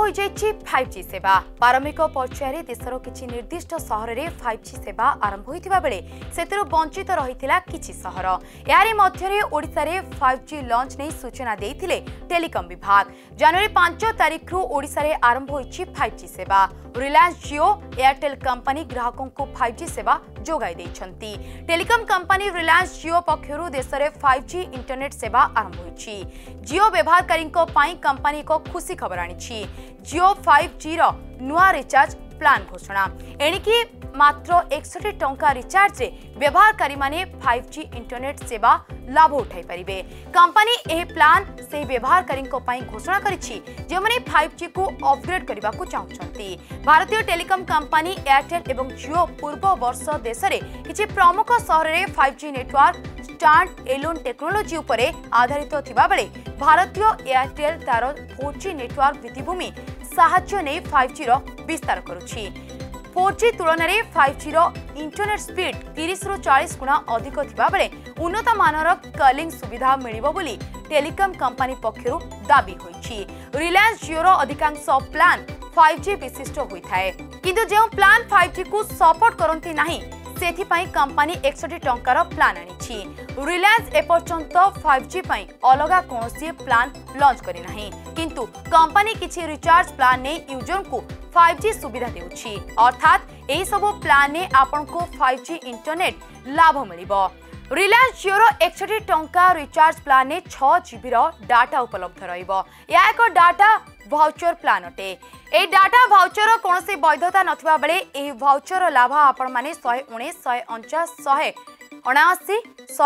हो जाइछि 5G सेवा। प्रारंभिक पर्यायर देशर किछि निर्दिष्ट सहर रे 5G सेवा आरंभ होइतिबा बेले सेतिरो वंचित रहितिला किछि सहर। यारी मध्यरे ओडिसा रे 5G लॉन्च नै सूचना देइथिले टेलीकॉम विभाग। जनवरी 5 तारिख रु ओडिसा रे आरंभ होइछि 5G सेवा। रिलायंस जियो एयरटेल कंपनी ग्राहकों को 5G सेवा जोगाई दैछंती। टेलीकॉम कंपनी रिलायंस जियो पक्षरु देश रे 5G इंटरनेट सेवा आरंभ होइछि। जियो व्यवहारकारी पई कंपनी को खुशी खबर आनिछि। जियो 5G रो नुआ रिचार्ज प्लान घोषणा। एणिकी मात्र 61 टंका रिचार्ज रे व्यवहारकारी माने 5G इंटरनेट सेवा लाभ उठाई परिबे। कंपनी एही प्लान से व्यवहारकारी पई घोषणा करिछि जे माने 5G को अपग्रेड करबा को चाहउछंती। भारतीय टेलीकॉम कंपनी एयरटेल एवं जियो पूर्व वर्ष देश रे किछि प्रमुख शहर रे 5G network stand alone technology उपरे आधारित थिबा बेले भारतीय एयरटेल तार 4G नेटवर्क भित्तिभूमि साहाय्य नै 5G रो विस्तार करुछि। 4G तुलन में 5G रो इंटरनेट स्पीड 30 रु 40 गुणा अधिक थिबा बेले उन्नत मानर कॉलिंग सुविधा मिलिबो बोली टेलीकॉम कंपनी पक्षरु दाबी होइछि। रिलायंस जियो रो अधिकांश प्लान 5G विशिष्ट होइथाय, किंतु जे प्लान 5G को सपोर्ट करंती नाही सेथिपाई कंपनी 61 टंकार प्लान आनिछि। रिलायंस एपर्यंत 5G पई अलगा कोनोसी प्लान लॉन्च करि नाही, किंतु कंपनी किछि रिचार्ज प्लान ने यूजर को 5G सुविधा देउछि। अर्थात एही सब प्लान ने आपन को 5G इंटरनेट लाभ मिलिबो। रिलायंस जियो रो 61 टंका रिचार्ज प्लान ने 6 GB रो डाटा उपलब्ध रहिबो। या एक डाटा भाउचर प्लान अटे। ए डाटा भाउचर कोनोसी वैधता नथिबा बेले एही भाउचर लाभ आपण माने 119, 149, 179,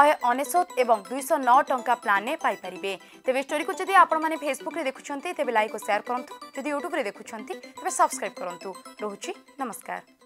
199 एवं 209 टंका प्लान ने पाई परिबे। तेबे स्टोरी को जदि आपण माने फेसबुक रे देखुछंती तेबे लाइक और शेयर करंतु। जदि यूट्यूब रे देखुछंती तेबे सब्सक्राइब करंतु। रहूची नमस्कार।